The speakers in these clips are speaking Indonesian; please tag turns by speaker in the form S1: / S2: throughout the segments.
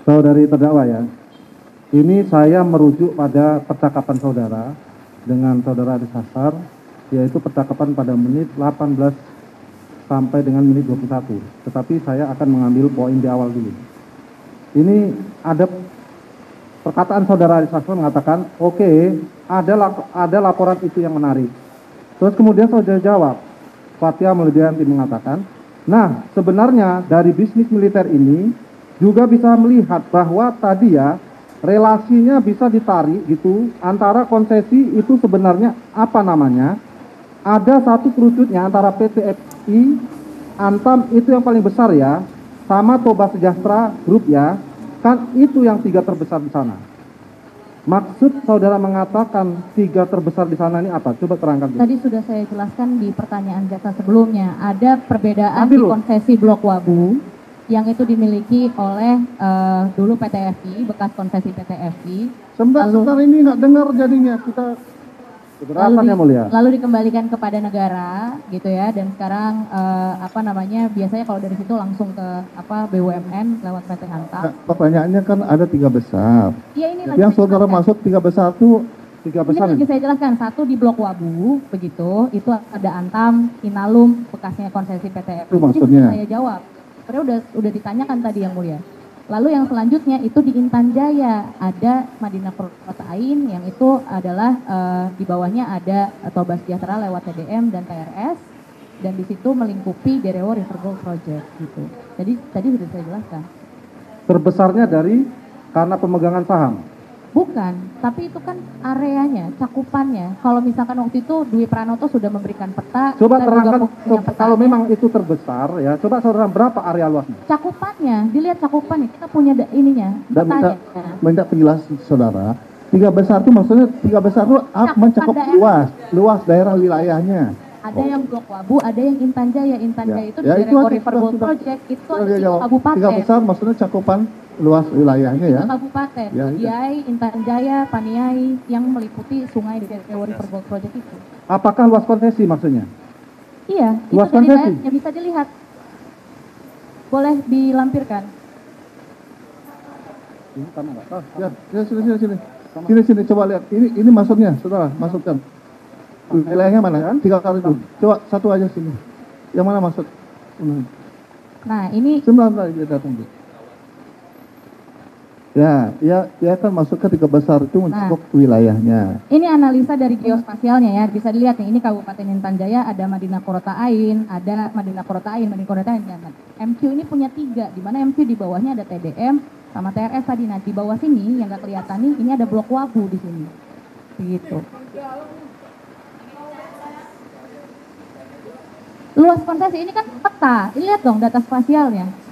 S1: Saudari terdakwa ya, ini saya merujuk pada percakapan saudara dengan saudara Adi Sasar, yaitu percakapan pada menit 18 sampai dengan menit 21. Tetapi saya akan mengambil poin di awal dulu. Ini ada perkataan saudara Adi Sasar mengatakan, oke, ada laporan itu yang menarik. Terus kemudian saudara jawab, Fathia Maulidiyanti mengatakan, nah sebenarnya dari bisnis militer ini juga bisa melihat bahwa tadi ya relasinya bisa ditarik gitu antara konsesi itu sebenarnya apa namanya, ada satu kerucutnya antara PT FI, Antam itu yang paling besar ya, sama Toba Sejahtera Group ya, kan itu yang 3 terbesar di sana. Maksud saudara mengatakan 3 terbesar di sana ini apa? Coba terangkan dulu.
S2: Tadi sudah saya jelaskan di pertanyaan jasa sebelumnya, ada perbedaan di konsesi Blok Wabu yang itu dimiliki oleh dulu PT FI, bekas konsesi PT FI.
S3: Sebentar ini nggak dengar jadinya kita.
S2: Lalu dikembalikan kepada negara gitu ya, dan sekarang biasanya kalau dari situ langsung ke BUMN lewat PT Antam.
S3: Pertanyaannya kan ada 3 besar.
S2: Iya, ini
S3: yang saudara masuk 3 besar tuh 3 besar.
S2: Ini lagi saya jelaskan, satu di Blok Wabu begitu, itu ada Antam, Inalum, bekasnya konsesi PT FI.
S3: Itu maksudnya.
S2: Saya jawab. Sebenarnya udah ditanyakan tadi yang mulia. Lalu yang selanjutnya itu di Intan Jaya ada Madinah Protain yang itu adalah di bawahnya ada Toba Sejahtera lewat TDM dan TRS, dan di situ melingkupi Derewo River Gold Project gitu. Jadi tadi sudah saya jelaskan.
S1: Terbesarnya dari karena pemegangan saham.
S2: Bukan, tapi itu kan areanya, cakupannya. Kalau misalkan waktu itu Dwi Pranoto sudah memberikan peta.
S1: Coba terangkan, kalau memang itu terbesar ya, coba saudara berapa area luasnya?
S2: Cakupannya, dilihat cakupannya, kita punya petanya.
S3: Minta penjelasan saudara, 3 besar itu maksudnya 3 besar itu mencakup luas daerah wilayahnya.
S2: Ada yang Blok Wabu, ada yang Intan Jaya. Intan Jaya itu di Derewo River Gold Project, itu ada 3 kabupaten.
S3: 3 besar maksudnya cakupan luas wilayahnya ya.
S2: 3 kabupaten, Diai, Intan Jaya, Paniai, yang meliputi sungai di Derewo River Gold Project itu.
S1: Apakah luas konsesi maksudnya?
S2: Iya,
S1: luas
S2: itu
S1: konsesi
S2: yang bisa dilihat. Boleh dilampirkan.
S3: Sini coba lihat. Ini maksudnya, saudara, masukkan. Wilayahnya mana kan? 3 kali itu. Coba satu aja sini. Yang mana maksud?
S2: Nah, ini
S3: 9 dia datang. Ya kan masuk ke 3 besar itu untuk wilayahnya.
S2: Ini analisa dari geospasialnya ya, bisa dilihat nih, ini Kabupaten Intan Jaya, ada Madinah Korotain, MQ ini punya 3, di mana MQ di bawahnya ada TDM sama TRS tadi. Nah, di bawah sini yang nggak kelihatan nih, ini ada Blok Wabu di sini. Begitu. Luas konsesi ini kan peta, ini lihat dong data spasialnya.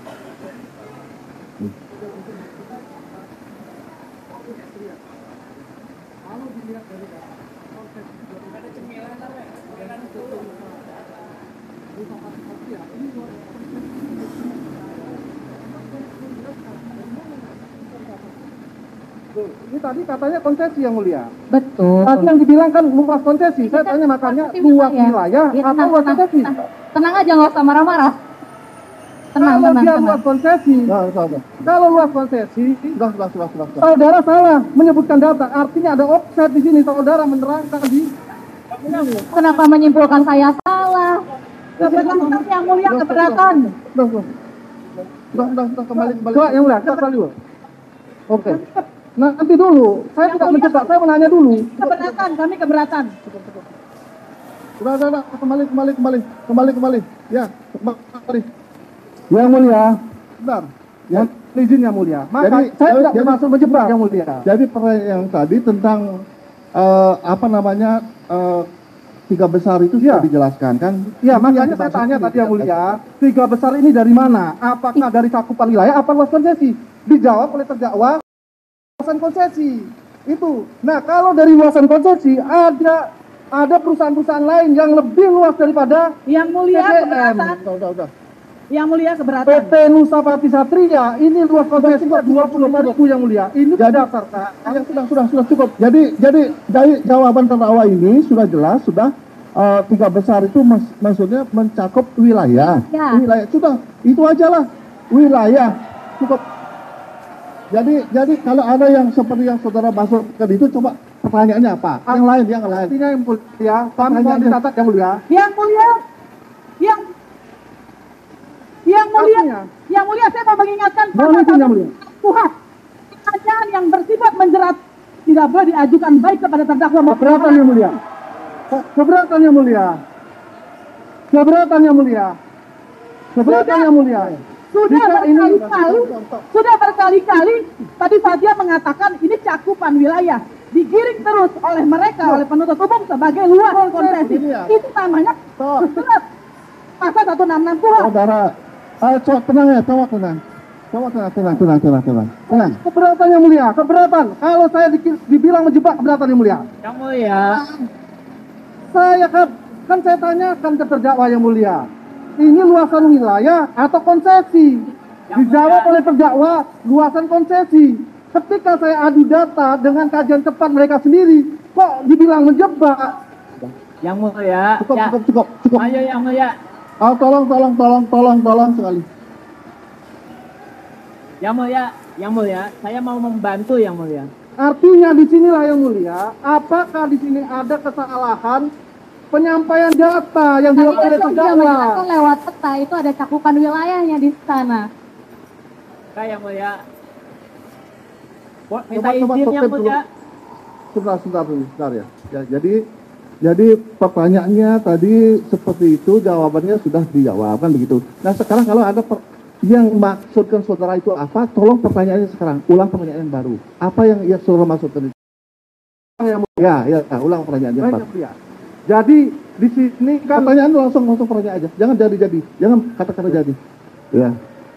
S1: Ini tadi katanya konsesi yang mulia.
S2: Betul.
S1: Tadi yang dibilang kan luas konsesi. Saya tanya makanya luas wilayah atau luas konsesi.
S2: Tenang aja, nggak usah marah-marah.
S1: Kalau dia luas konsesi, kalau luas konsesi, saudara salah menyebutkan data. Artinya ada offset di sini. Saudara menerangkan di.
S2: Kenapa menyimpulkan saya salah? Keberatan yang mulia, keberatan.
S1: Kembali. Coba yang mulia, kita dulu. Oke. Nanti dulu, saya tidak menjebak, saya menanya dulu.
S2: Keberatan, kami keberatan.
S3: Sudah, kembali. Ya, kembali.
S1: Yang mulia,
S3: bentar.
S1: Ya, izin yang mulia. Maka saya tidak bermaksud menjebak yang mulia.
S3: Jadi pertanyaan yang tadi tentang 3 besar itu sudah dijelaskan kan?
S1: Ya, makanya saya tanya tadi yang mulia, 3 besar ini dari mana? Apakah dari cakupan wilayah apa luas konsesi? Dijawab oleh terdakwa luasan konsesi. Itu. Nah, kalau dari luasan konsesi ada perusahaan-perusahaan lain yang lebih luas daripada
S2: yang mulia keberatan.
S3: Udah.
S2: Yang mulia keberatan.
S1: PT Nusa Pati Satria ini luas konsesi 25.000 yang mulia. Ini dasar Kak.
S3: Sudah cukup. Jadi dari jawaban terdakwa ini sudah jelas, sudah 3 besar itu maksudnya mencakup wilayah.
S2: Ya.
S3: Wilayah sudah itu aja lah. Wilayah cukup. Jadi kalau ada yang seperti yang saudara maksudkan itu, coba pertanyaannya apa? Yang lain.
S4: Artinya yang mulia, kami mohon dicatat yang mulia. Yang mulia, saya mau mengingatkan pada Tuhan. Pertanyaan yang bersifat menjerat tidak boleh diajukan baik kepada terdakwa maupun keberatan yang mulia. Sudah berkali-kali tadi Fathia mengatakan ini cakupan wilayah digiring terus oleh mereka, oleh penuntut umum sebagai luas konsesi. Itu namanya surat pasal 166 kuhap.
S3: Saudara, tenang ya, tenang.
S4: Keberatan yang mulia, keberatan. Kalau saya dibilang menjebak, keberatan yang mulia.
S5: Yang mulia.
S4: Saya kan saya tanyakan ke terdakwa yang mulia. Ini luasan wilayah atau konsesi? Dijawab oleh terdakwa luasan konsesi. Ketika saya adu data dengan kajian cepat mereka sendiri, kok dibilang menjebak?
S5: Yang mulia.
S3: Cukup.
S5: Ayo yang mulia.
S3: Oh, tolong sekali.
S5: Yang mulia, saya mau membantu yang mulia.
S4: Artinya di sinilah yang mulia, apakah di sini ada kesalahan penyampaian data yang dilakukan oleh terdakwa?
S2: Lewat peta itu ada cakupan wilayahnya di sana.
S5: Yang mulia. Minta izin yang mulia.
S3: Sebentar ya. Jadi pertanyaannya tadi seperti itu, jawabannya sudah dijawab kan begitu. Nah sekarang kalau ada yang maksudkan saudara itu apa, tolong pertanyaannya sekarang, ulang pertanyaan yang baru. Apa yang saudara maksudkan itu? Ya, ulang pertanyaan yang baru.
S4: Jadi di sini kan
S3: pertanyaan langsung pertanyaan aja, jangan jangan kata-kata jadi. Ya.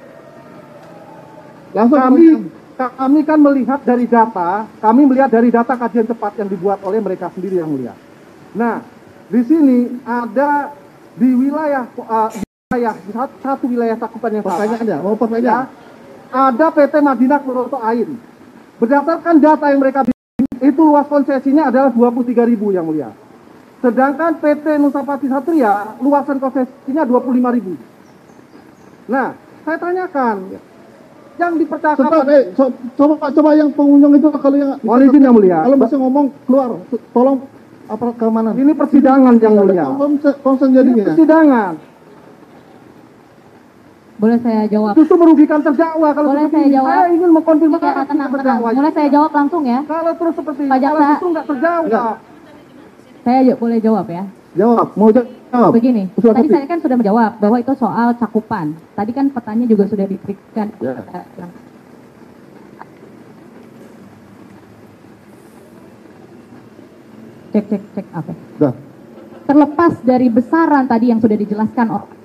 S3: Langsung
S4: kami kan melihat dari data kajian cepat yang dibuat oleh mereka sendiri yang mulia. Nah, di sini ada di wilayah satu wilayah cakupan yang sama. Ya, ada PT Madinah Kuroto Ain. Berdasarkan data yang mereka bikin, itu luas konsesinya adalah 23.000 yang mulia. Sedangkan PT Nusapati Satria luasan konsesinya 25.000. Nah, saya tanyakan yang dipercakapan.
S3: Coba yang pengunjung itu kalau yang
S4: mohon izin yang mulia.
S3: Kalau bisa ngomong keluar, tolong apa keamanan.
S4: Ini persidangan yang mulia.
S3: Konsen jadinya.
S4: Ini persidangan.
S2: Boleh saya jawab?
S4: Itu merugikan terdakwa kalau
S2: boleh
S4: seperti
S2: saya
S4: ini.
S2: jawab?
S4: Saya ingin mengkonfirmasi
S2: tenang.
S4: terdakwa.
S2: Boleh saya jawab langsung ya?
S4: Kalau terus seperti ini,
S2: Pak Jaksa,
S4: kalau itu nggak terjawab.
S2: Saya boleh jawab ya?
S3: Jawab, mau jawab.
S2: Begini, tadi saya kan sudah menjawab bahwa itu soal cakupan. Tadi kan petanya juga sudah diberikan.
S3: Ya.
S2: Cek apa?
S3: Dah.
S2: Terlepas dari besaran tadi yang sudah dijelaskan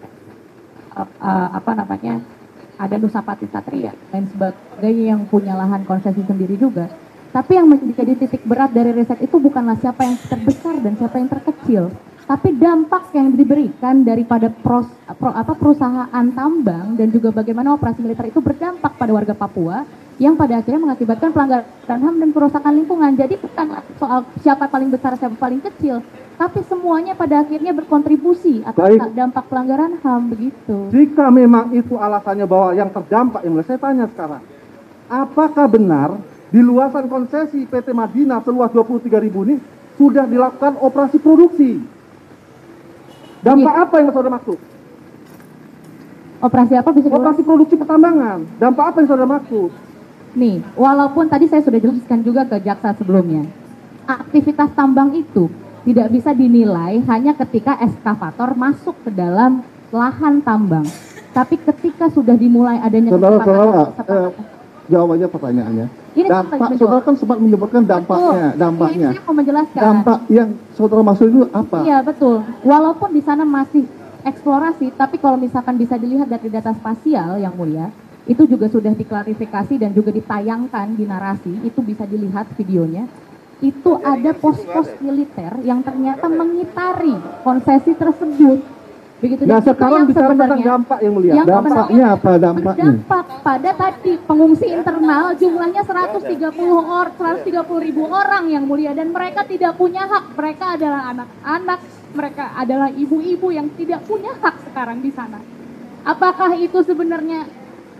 S2: ada Nusapati Satria dan sebagainya yang punya lahan konsesi sendiri juga. Tapi yang menjadi titik berat dari riset itu bukanlah siapa yang terbesar dan siapa yang terkecil, tapi dampak yang diberikan daripada perusahaan tambang dan juga bagaimana operasi militer itu berdampak pada warga Papua yang pada akhirnya mengakibatkan pelanggaran HAM dan kerusakan lingkungan. Jadi bukan soal siapa paling besar, siapa paling kecil, tapi semuanya pada akhirnya berkontribusi atas dampak pelanggaran HAM begitu.
S4: Jika memang itu alasannya bahwa yang terdampak, yang saya tanya sekarang, apakah benar di luasan konsesi PT Madinah seluas 23.000 ini sudah dilakukan operasi produksi? Dampak apa yang saudara maksud?
S2: Operasi apa bisa
S4: operasi produksi pertambangan. Dampak apa yang saudara maksud?
S2: Nih, walaupun tadi saya sudah jelaskan juga ke jaksa sebelumnya, aktivitas tambang itu tidak bisa dinilai hanya ketika ekskavator masuk ke dalam lahan tambang. Tapi ketika sudah dimulai adanya
S3: jawabannya pertanyaannya.
S2: Ini
S3: dampak, saudara kan sempat menyebutkan dampaknya.
S2: Ini saya mau menjelaskan.
S3: Dampak yang saudara maksud itu apa?
S2: Iya betul. Walaupun di sana masih eksplorasi, tapi kalau misalkan bisa dilihat dari data spasial yang mulia, itu juga sudah diklarifikasi dan juga ditayangkan di narasi, itu bisa dilihat videonya. Itu ada pos-pos militer yang ternyata mengitari konsesi tersebut. Begitu.
S4: Nah sekarang bicara tentang dampak yang mulia.
S2: Yang
S3: dampaknya apa dampaknya?
S2: Berdampak pada tadi pengungsi internal jumlahnya 130.000 orang yang mulia, dan mereka tidak punya hak. Mereka adalah anak-anak, mereka adalah ibu-ibu yang tidak punya hak sekarang di sana. Apakah itu sebenarnya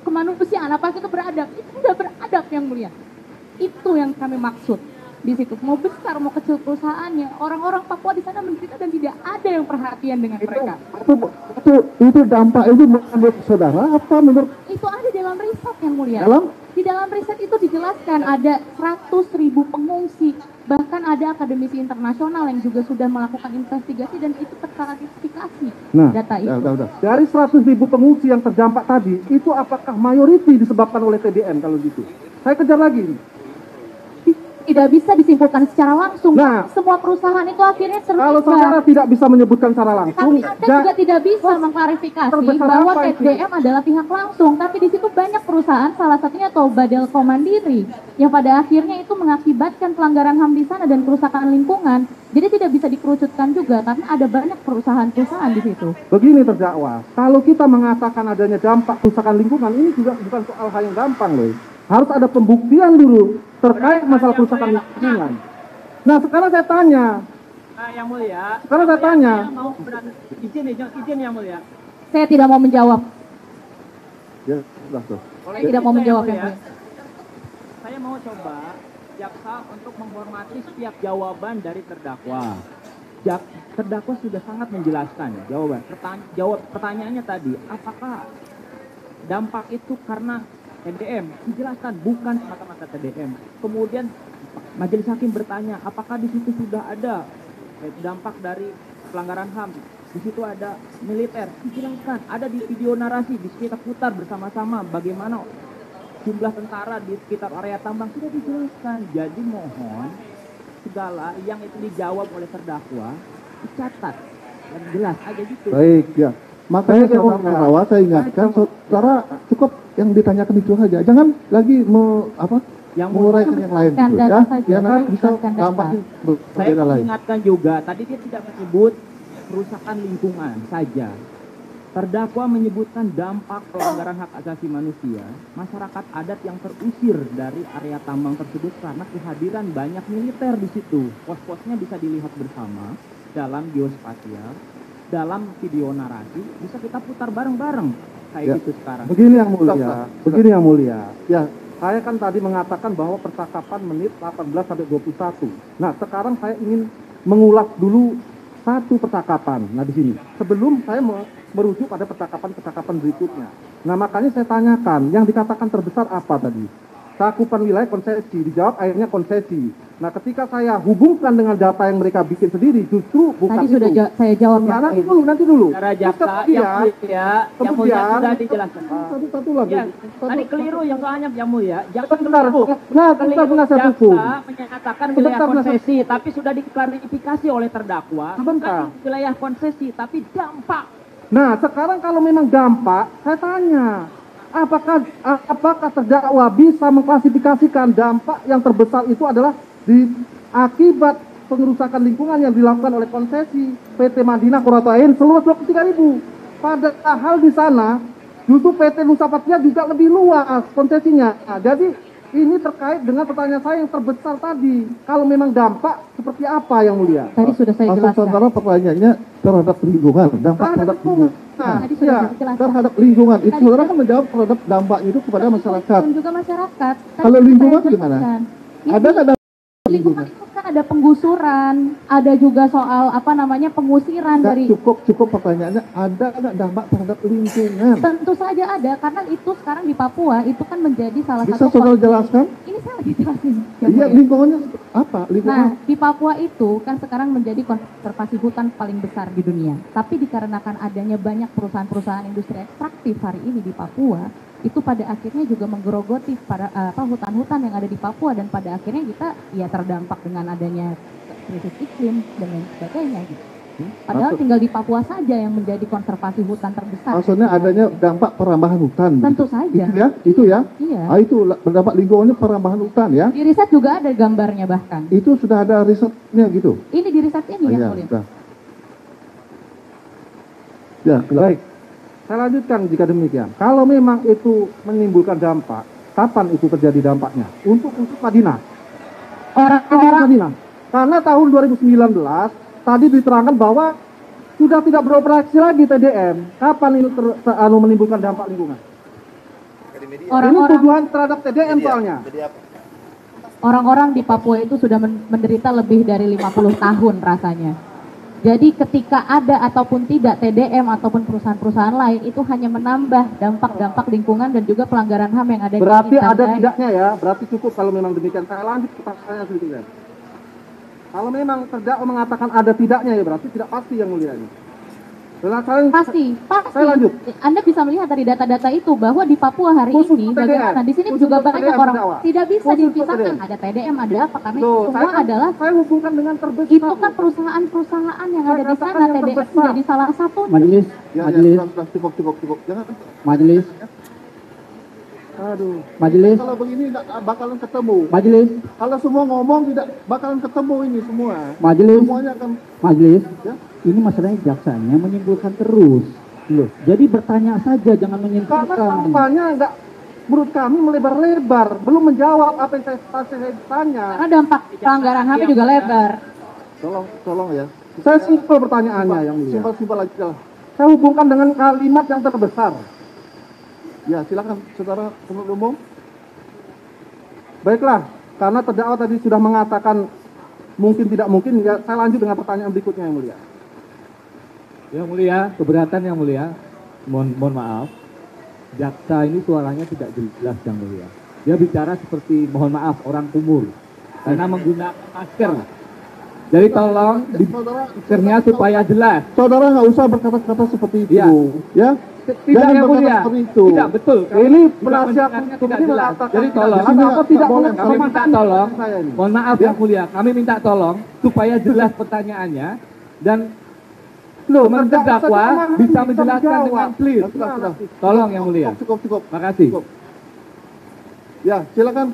S2: kemanusiaan, apakah itu beradab? Itu sudah beradab yang mulia. Itu yang kami maksud di situ. Mau besar mau kecil perusahaannya, orang-orang Papua di sana menderita dan tidak ada yang perhatian dengan mereka.
S3: Itu dampak itu menurut saudara apa menurut?
S2: Itu ada dalam riset yang mulia. Di dalam riset itu dijelaskan ada 100.000 pengungsi, bahkan ada akademisi internasional yang juga sudah melakukan investigasi dan itu terklarifikasi data itu.
S4: Dari 100.000 pengungsi yang terdampak tadi, itu apakah mayoriti disebabkan oleh TDM kalau gitu? Saya kejar lagi.
S2: Tidak bisa disimpulkan secara langsung. Nah, semua perusahaan itu akhirnya terlibat.
S4: Kalau saudara tidak bisa menyebutkan secara langsung,
S2: tapi Anda juga tidak bisa mengklarifikasi bahwa TDM adalah pihak langsung. Tapi di situ banyak perusahaan, salah satunya Tobadelco Mandiri, yang pada akhirnya itu mengakibatkan pelanggaran HAM di sana dan kerusakan lingkungan. Jadi tidak bisa dikerucutkan juga karena ada banyak perusahaan-perusahaan di situ.
S4: Begini terdakwa, kalau kita mengatakan adanya dampak kerusakan lingkungan, ini juga bukan soal hal yang gampang loh. Harus ada pembuktian dulu terkait masalah kerusakan lingkungan. Nah sekarang saya tanya.
S5: Yang mulia.
S4: Sekarang saya tanya.
S5: Izin yang mulia.
S2: Saya tidak mau menjawab.
S3: Ya, sudah tuh.
S2: Saya tidak mau menjawab yang mulia.
S5: Saya mau coba jaksa untuk menghormati setiap jawaban dari terdakwa. Terdakwa sudah sangat menjelaskan jawaban. Pertanyaannya tadi, apakah dampak itu karena TDM? Dijelaskan bukan semata-mata TDM. Kemudian majelis hakim bertanya, apakah di situ sudah ada dampak dari pelanggaran HAM? Di situ ada militer. Dijelaskan, ada di video narasi, di kita putar bersama-sama bagaimana jumlah tentara di sekitar area tambang sudah dijelaskan. Jadi mohon segala yang itu dijawab oleh terdakwa dicatat dan jelas aja gitu.
S3: Baik, ya. Makanya saya ingatkan saudara cukup yang ditanyakan itu saja, jangan lagi menguraikan yang lain gitu, ya nanti bisa dampaknya berbeda lain.
S5: Saya ingatkan juga tadi dia tidak menyebut kerusakan lingkungan saja. Terdakwa menyebutkan dampak pelanggaran hak asasi manusia, masyarakat adat yang terusir dari area tambang tersebut karena kehadiran banyak militer di situ. Pos-posnya bisa dilihat bersama dalam geospasial, dalam video narasi, bisa kita putar bareng-bareng kayak gitu sekarang.
S4: Begini yang mulia. Ya, saya kan tadi mengatakan bahwa percakapan menit 18 sampai 21. Nah, sekarang saya ingin mengulas dulu satu percakapan. Nah, di sini. Sebelum saya merujuk pada percakapan berikutnya. Nah, makanya saya tanyakan, yang dikatakan terbesar apa tadi? Cakupan wilayah konsesi, dijawab akhirnya konsesi. Nah, ketika saya hubungkan dengan data yang mereka bikin sendiri, justru bukan
S2: tadi
S4: itu.
S2: sudah saya jawab.
S4: Nah, nanti dulu.
S5: Secara jaksa yang mulia sudah dijelaskan.
S4: Satu lagi.
S5: Ya, tadi keliru yang soalnya yang mulia. Jaksa
S4: Bentar, saya
S5: jaksa menyatakan wilayah konsesi, tapi sudah diklarifikasi oleh terdakwa. Bukan wilayah konsesi, tapi dampak.
S4: Nah, sekarang kalau memang dampak, saya tanya, apakah terdakwa bisa mengklasifikasikan dampak yang terbesar itu adalah akibat pengerusakan lingkungan yang dilakukan oleh konsesi PT Madinah Kurato Ain seluas 23.000. Padahal di sana justru PT Nusa Patria juga lebih luas konsesinya. Nah, jadi ini terkait dengan pertanyaan saya yang terbesar tadi. Kalau memang dampak seperti apa yang mulia?
S2: Tadi sudah saya jelaskan.
S3: Saudara pertanyaannya terhadap lingkungan, dampak terhadap lingkungan.
S2: Tadi sudah dijelaskan.
S3: Terhadap lingkungan. Itu saudara kan menjawab terhadap dampaknya itu kepada masyarakat.
S2: Dan juga masyarakat.
S3: Kalau lingkungan gimana? Ada nggak dampak
S2: lingkungan itu kan ada penggusuran, ada juga soal pengusiran dari.
S3: Cukup pertanyaannya, ada nggak dampak terhadap lingkungan?
S2: Tentu saja ada, karena itu sekarang di Papua itu kan menjadi salah
S3: Bisa
S2: satu.
S3: saudara jelaskan?
S2: Ini saya lagi jelasin.
S3: Iya, lingkungannya apa?
S2: Nah, di Papua itu kan sekarang menjadi konservasi hutan paling besar di dunia. Tapi dikarenakan adanya banyak perusahaan-perusahaan industri ekstraktif hari ini di Papua, itu pada akhirnya juga menggerogoti pada hutan-hutan yang ada di Papua, dan pada akhirnya kita ya terdampak dengan adanya krisis iklim dan lain sebagainya gitu. Padahal tinggal di Papua saja yang menjadi konservasi hutan terbesar.
S3: Maksudnya adanya dampak perambahan hutan.
S2: Tentu saja.
S3: Itu ya?
S2: Iya.
S3: Itu berdampak lingkungannya perambahan hutan ya?
S2: Di riset juga ada gambarnya bahkan.
S3: Itu sudah ada risetnya gitu?
S2: Ini di riset ini ya,
S3: mulia.
S2: Mulia.
S3: Ya,
S4: baik. Saya lanjutkan jika demikian. Kalau memang itu menimbulkan dampak, kapan itu terjadi dampaknya? Untuk Madinah. Orang Madinah. Karena tahun 2019 tadi diterangkan bahwa sudah tidak beroperasi lagi TDM. Kapan ini menimbulkan dampak lingkungan? Ini
S2: orang-orang
S4: tuduhan terhadap TDM soalnya.
S2: orang-orang di Papua itu sudah menderita lebih dari 50 tahun rasanya. Jadi ketika ada ataupun tidak TDM ataupun perusahaan-perusahaan lain itu hanya menambah dampak-dampak lingkungan dan juga pelanggaran HAM yang ada
S4: Berarti
S2: di
S4: ada
S2: Intan.
S4: tidaknya ya, berarti cukup kalau memang demikian. Saya lanjut ke pertanyaan sedikit ya. Kalau memang terdakwa mengatakan ada tidaknya ya berarti tidak pasti yang mulia ini.
S2: Pasti.
S4: Saya lanjut.
S2: Anda bisa melihat dari data-data itu bahwa di Papua hari
S4: Khusus
S2: ini
S4: TDM.
S2: bagaimana di sini
S4: Khusus
S2: juga banyak
S4: TDM
S2: orang
S4: terdakwa.
S2: tidak bisa
S4: Khusus
S2: dipisahkan
S4: TDM.
S2: ada TDM ada apa karena
S4: Loh,
S2: itu semua adalah
S4: saya hubungkan dengan terbesar.
S2: itu kan perusahaan-perusahaan yang
S4: Saya
S2: ada di
S4: katakan
S2: sana
S4: yang
S2: TDM
S4: terbesar.
S2: menjadi salah satu.
S1: Majelis,
S3: Ya,
S1: majelis,
S3: sudah, cukup. Jangan.
S1: majelis,
S3: Aduh.
S1: majelis,
S3: Kalau begini nggak bakalan ketemu.
S1: majelis,
S3: Kalau semua ngomong tidak bakalan ketemu ini semua.
S1: majelis,
S3: Semuanya akan
S1: majelis.
S3: ya.
S1: Ini masalahnya jaksanya menyimpulkan terus. Loh, jadi bertanya saja, jangan
S4: Karena
S1: menyimpulkan.
S4: tampaknya enggak, menurut kami melebar-lebar, belum menjawab apa yang saya tanya.
S2: Karena dampak pelanggaran HAM juga lebar.
S3: Tolong ya.
S4: Saya simpel pertanyaannya yang mulia.
S3: Simpel aja lah.
S4: Saya hubungkan dengan kalimat yang terbesar.
S3: Ya, silakan saudara penuntut umum.
S4: Baiklah, karena terdakwa tadi sudah mengatakan mungkin tidak mungkin, ya saya lanjut dengan pertanyaan berikutnya yang mulia.
S6: Yang mulia, keberatan yang mulia, mohon maaf, jaksa ini suaranya tidak jelas yang mulia. Dia bicara seperti mohon maaf orang kumur karena menggunakan masker. Jadi tolong di maskernya supaya jelas.
S3: Saudara nggak usah berkata-kata seperti itu.
S6: Ya.
S3: Ya.
S6: Tidak
S3: Jangan
S6: yang
S3: berkata
S6: mulia.
S3: seperti itu.
S6: Tidak betul.
S4: Ini
S6: Juga
S4: penasihat
S6: mendengarnya
S4: hukum
S6: tidak
S4: ini
S6: jelas.
S4: mengatakan
S6: Jadi tolong.
S4: tidak jelas atau tidak
S3: boleh.
S4: boleh.
S6: Kami minta tolong.
S4: Saya ini.
S6: Mohon maaf yang mulia, kami minta tolong supaya jelas pertanyaannya dan
S4: Loh,
S6: terdakwa bisa menjelaskan dengan clear.
S3: Sudah.
S6: Tolong yang mulia.
S3: Cukup.
S6: Makasih.
S3: Cukup. Ya, silakan.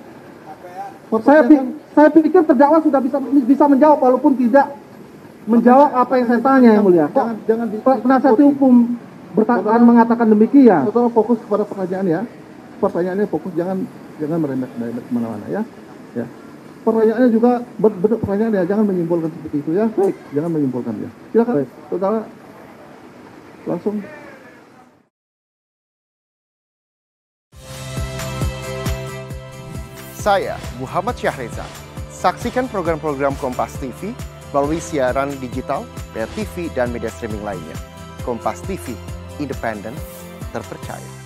S4: Saya pikir terdakwa sudah bisa menjawab walaupun tidak menjawab apa yang saya tanya yang mulia. Kok
S3: Jangan
S4: penasihat hukum mengatakan demikian?
S3: Saudara fokus kepada pertanyaan ya. Pertanyaannya fokus, jangan merembet kemana-mana ya. Ya. Pertanyaannya juga bentuk pertanyaan ya, jangan menyimpulkan seperti itu ya. Baik, jangan menyimpulkan ya. Silakan, saudara. Langsung.
S7: Saya Muhammad Syahreza. Saksikan program-program Kompas TV melalui siaran digital, pay TV, dan media streaming lainnya. Kompas TV, independen, terpercaya.